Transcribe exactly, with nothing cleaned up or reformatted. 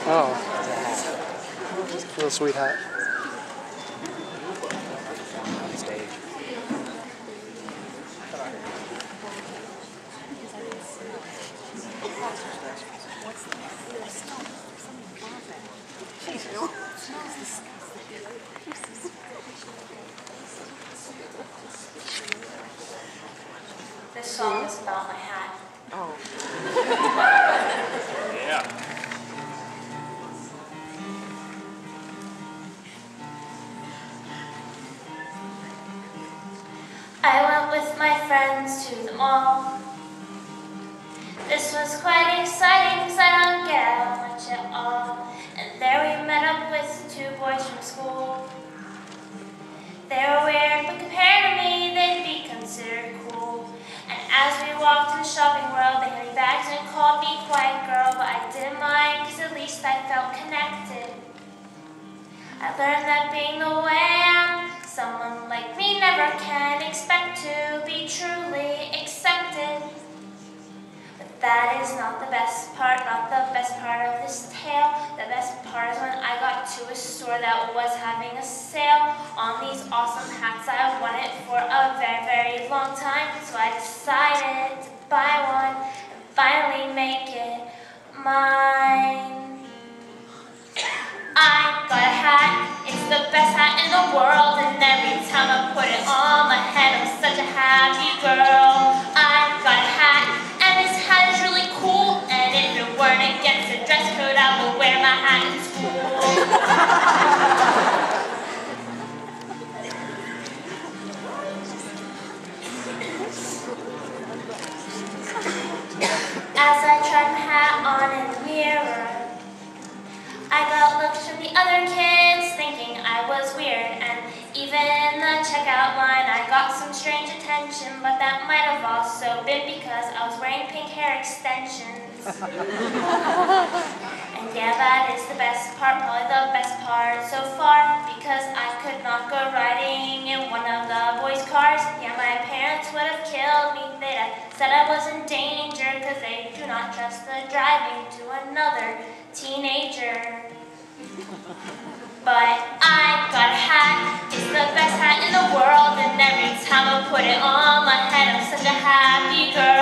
Oh. Little sweet hat. Stage. This song is about my hat. Oh. Yeah. I went with my friends to the mall. This was quite exciting because I don't get out much at all. And there we met up with two boys from school. They were weird, but compared to me, they'd be considered cool. And as we walked in the shopping world, they had me bags and called me quiet girl, but I didn't mind because at least I felt connected. I learned that being the way I am, someone like me never can expect to be truly accepted. But that is not the best part, not the best part of this tale. The best part is when I got to a store that was having a sale on these awesome hats. I wanted for a very, very long time, so I decided to buy one and finally make it mine. I got a hat, it's the best hat in the world, and every time I put it on my head, I'm such a happy girl. I got a hat, and this hat is really cool, and if it weren't against the dress code, I would wear my hat in school. As I tried my hat on in the mirror, I got looks from the other kids thinking I was weird, and even in the checkout line I got some strange attention, but that might have also been because I was wearing pink hair extensions. And yeah, that is the best part, probably the best part so far, because I could not go riding in one of the boys' cars. Yeah, my parents would have killed me. They'd have said I was in danger because they do not trust the driving to another teenager. But I got a hat, it's the best hat in the world, and every time I put it on my head, I'm such a happy girl.